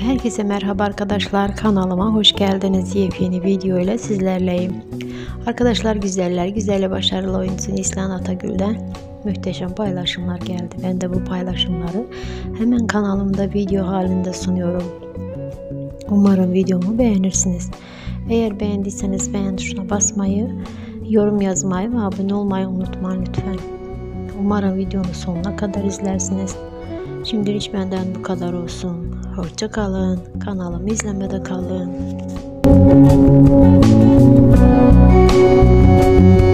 Herkese merhaba arkadaşlar, kanalıma hoş geldiniz. Yepyeni video ile sizlerleyim. Arkadaşlar, güzeller güzeli başarılı oyuncu Neslihan Atagül'den muhteşem paylaşımlar geldi. Ben de bu paylaşımları hemen kanalımda video halinde sunuyorum. Umarım videomu beğenirsiniz. Eğer beğendiyseniz beğen tuşuna basmayı, yorum yazmayı ve abone olmayı unutmayın lütfen. Umarım videonun sonuna kadar izlersiniz. Şimdilik benden bu kadar olsun. Hoşça kalın. Kanalımı izlemede kalın.